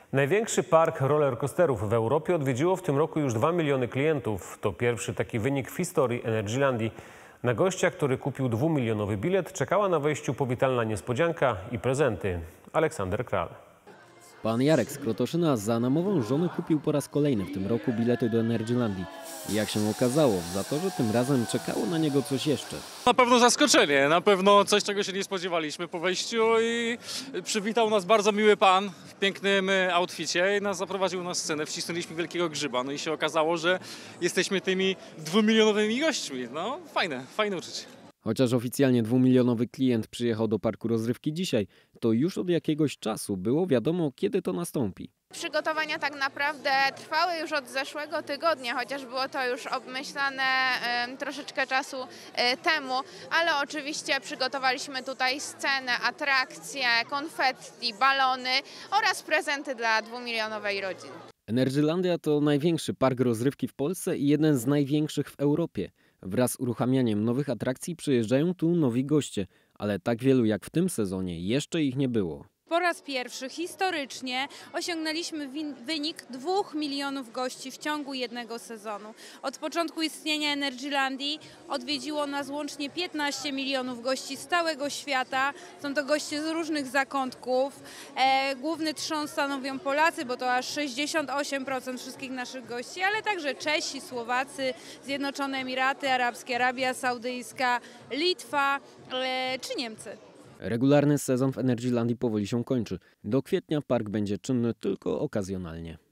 Największy park rollercoasterów w Europie odwiedziło w tym roku już 2 miliony klientów. To pierwszy taki wynik w historii Energylandii. Na gościa, który kupił 2-milionowy bilet, czekała na wejściu powitalna niespodzianka i prezenty. Aleksander Kral. Pan Jarek z Krotoszyna za namową żony kupił po raz kolejny w tym roku bilety do Energylandii. I jak się okazało, w Zatorze tym razem czekało na niego coś jeszcze. Na pewno zaskoczenie, na pewno coś, czego się nie spodziewaliśmy po wejściu i przywitał nas bardzo miły pan w pięknym outficie i zaprowadził na scenę, wcisnęliśmy wielkiego grzyba, no i się okazało, że jesteśmy tymi 2-milionowymi gośćmi. No fajne uczucie. Chociaż oficjalnie 2-milionowy klient przyjechał do parku rozrywki dzisiaj, to już od jakiegoś czasu było wiadomo, kiedy to nastąpi. Przygotowania tak naprawdę trwały już od zeszłego tygodnia, chociaż było to już obmyślane troszeczkę czasu temu, ale oczywiście przygotowaliśmy tutaj scenę, atrakcje, konfetti, balony oraz prezenty dla 2-milionowej rodziny. Energylandia to największy park rozrywki w Polsce i jeden z największych w Europie. Wraz z uruchamianiem nowych atrakcji przyjeżdżają tu nowi goście, ale tak wielu jak w tym sezonie jeszcze ich nie było. Po raz pierwszy historycznie osiągnęliśmy wynik 2 milionów gości w ciągu jednego sezonu. Od początku istnienia Energylandii odwiedziło nas łącznie 15 milionów gości z całego świata. Są to goście z różnych zakątków. Główny trzon stanowią Polacy, bo to aż 68% wszystkich naszych gości, ale także Czesi, Słowacy, Zjednoczone Emiraty Arabskie, Arabia Saudyjska, Litwa czy Niemcy. Regularny sezon w Energylandii powoli się kończy. Do kwietnia park będzie czynny tylko okazjonalnie.